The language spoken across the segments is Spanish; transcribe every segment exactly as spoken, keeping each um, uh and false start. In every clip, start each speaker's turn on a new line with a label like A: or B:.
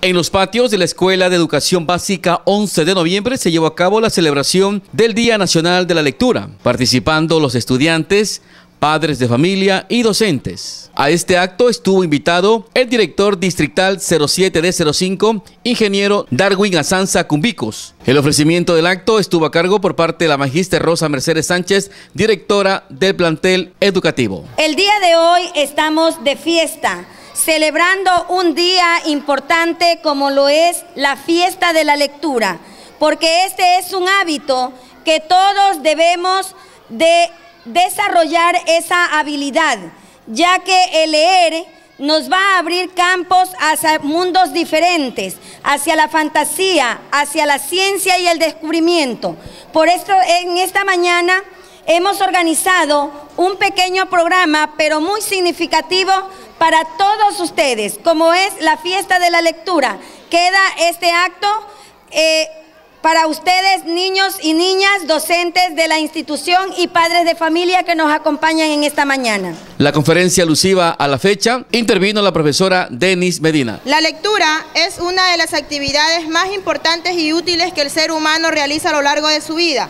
A: En los patios de la Escuela de Educación Básica once de noviembre se llevó a cabo la celebración del Día Nacional de la Lectura, participando los estudiantes, padres de familia y docentes. A este acto estuvo invitado el director distrital cero siete D cero cinco, ingeniero Darwin Azanza Cumbicos. El ofrecimiento del acto estuvo a cargo por parte de la magíster Rosa Mercedes Sánchez, directora del plantel educativo.
B: El día de hoy estamos de fiesta, celebrando un día importante como lo es la fiesta de la lectura, porque este es un hábito que todos debemos de desarrollar esa habilidad, ya que el leer nos va a abrir campos hacia mundos diferentes, hacia la fantasía, hacia la ciencia y el descubrimiento. Por esto en esta mañana hemos organizado un pequeño programa, pero muy significativo para todos ustedes, como es la fiesta de la lectura. Queda este acto eh, para ustedes, niños y niñas, docentes de la institución y padres de familia que nos acompañan en esta mañana.
A: La conferencia alusiva a la fecha intervino la profesora Denis Medina.
C: La lectura es una de las actividades más importantes y útiles que el ser humano realiza a lo largo de su vida.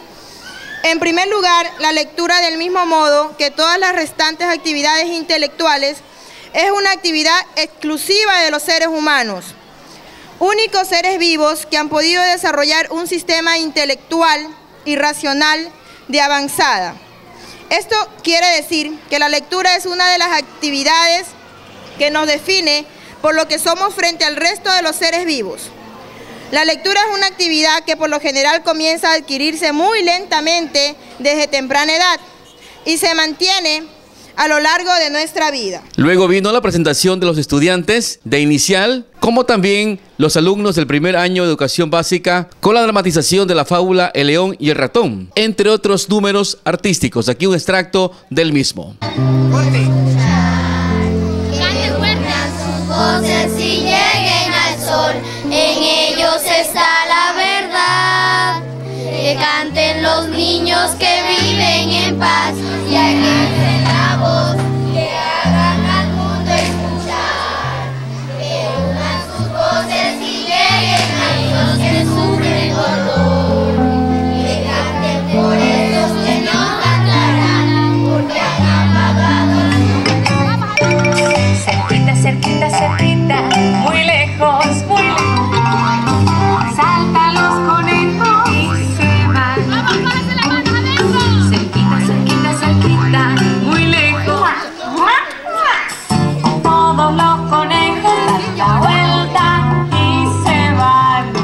C: En primer lugar, la lectura, del mismo modo que todas las restantes actividades intelectuales, es una actividad exclusiva de los seres humanos, únicos seres vivos que han podido desarrollar un sistema intelectual y racional de avanzada. Esto quiere decir que la lectura es una de las actividades que nos define por lo que somos frente al resto de los seres vivos. La lectura es una actividad que por lo general comienza a adquirirse muy lentamente desde temprana edad y se mantiene a lo largo de nuestra vida.
A: Luego vino la presentación de los estudiantes de inicial, como también los alumnos del primer año de educación básica, con la dramatización de la fábula El León y el Ratón, entre otros números artísticos. Aquí un extracto del mismo.
D: Que fuertes sus voces y lleguen al sol, en ellos está la verdad. Que canten los niños que viven en paz y alcancen la voz, que hagan al mundo escuchar. Que unan sus voces y lleguen a ellos que sufren dolor. Que canten por esos que no cantarán, porque han apagado.
E: Cerquita, cerquita, cerquita, muy lejos, muy lejos. Salta los conejos y se van. Cerquita, cerquita, cerquita, muy lejos. Todos los conejos dan la vuelta y se van.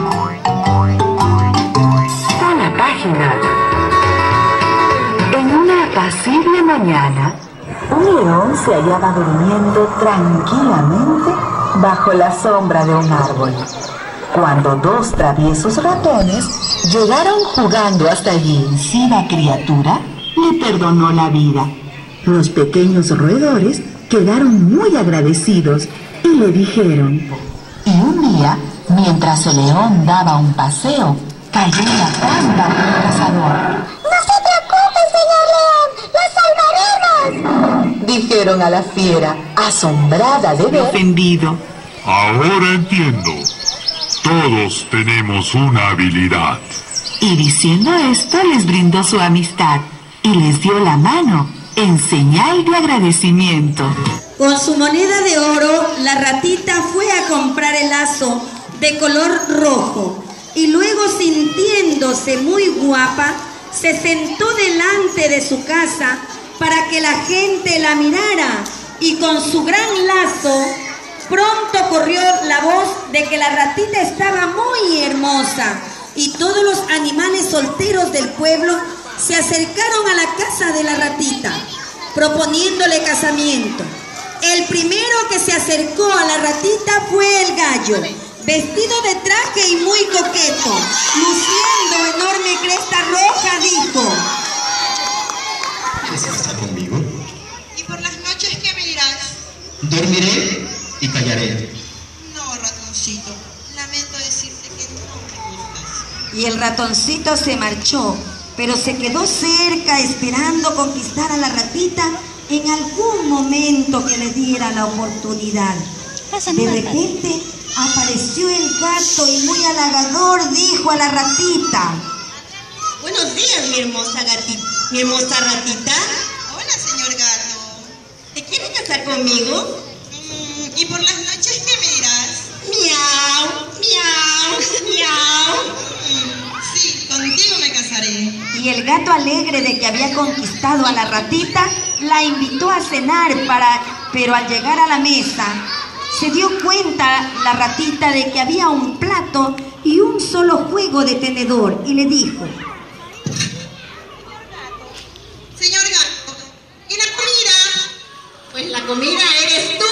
F: Una página. En una apacible mañana, un león se hallaba durmiendo tranquilamente bajo la sombra de un árbol, cuando dos traviesos ratones llegaron jugando hasta allí. La criatura le perdonó la vida. Los pequeños roedores quedaron muy agradecidos y le dijeron. Y un día, mientras el león daba un paseo, cayó en la trampa del cazador.
D: ¡No se preocupe, señor León! ¡Lo salvaremos!,
F: dijeron a la fiera, asombrada de ver. Ofendido.
G: Ahora entiendo. Todos tenemos una habilidad.
F: Y diciendo esto les brindó su amistad y les dio la mano en señal de agradecimiento.
B: Con su moneda de oro, la ratita fue a comprar el lazo de color rojo y luego, sintiéndose muy guapa, se sentó delante de su casa para que la gente la mirara, y con su gran lazo pronto corrió la voz de que la ratita estaba muy hermosa, y todos los animales solteros del pueblo se acercaron a la casa de la ratita, proponiéndole casamiento. El primero que se acercó a la ratita fue el gallo, vestido de traje y muy coqueto, luciendo enorme cresta roja, dijo:
H: ¿Quieres estar conmigo?
C: ¿Y por las noches qué me dirás?
H: Dormiré y callaré.
C: No, ratoncito, lamento decirte que no me gustas.
B: Y el ratoncito se marchó, pero se quedó cerca esperando conquistar a la ratita en algún momento que le diera la oportunidad. De repente apareció el gato y muy halagador dijo a la ratita:
I: buenos días, mi hermosa gatita, mi hermosa ratita.
C: Hola, señor gato.
I: ¿Te quieres casar conmigo?
C: Mm, ¿Y por las noches qué me dirás?
I: Miau, miau, miau.
C: Mm, sí, contigo me casaré.
B: Y el gato, alegre de que había conquistado a la ratita, la invitó a cenar para... pero al llegar a la mesa, se dio cuenta la ratita de que había un plato y un solo juego de tenedor y le dijo:
C: Señor gato, ¿y la comida?
I: Pues la comida eres tú.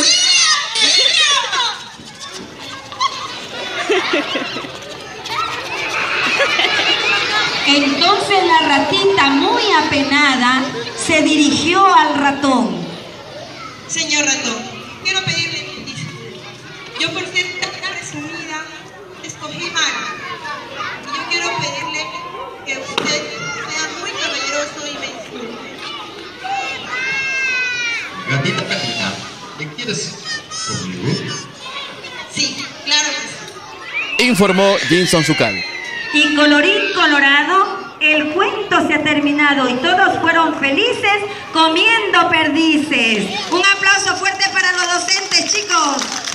B: Entonces la ratita, muy apenada, se dirigió al ratón.
C: Señor ratón, quiero pedirle mil disculpas. Yo, por ser tan resumida, escogí mal. Y yo quiero pedirle que usted sea muy caballeroso y me disculpe.
H: Gatita, gatita, ¿te quieres conmigo?
C: Sí, claro que sí.
A: Informó Jinson Zucal.
B: Y colorín colorado, el cuento se ha terminado y todos fueron felices comiendo perdices. Un aplauso fuerte para los docentes, chicos.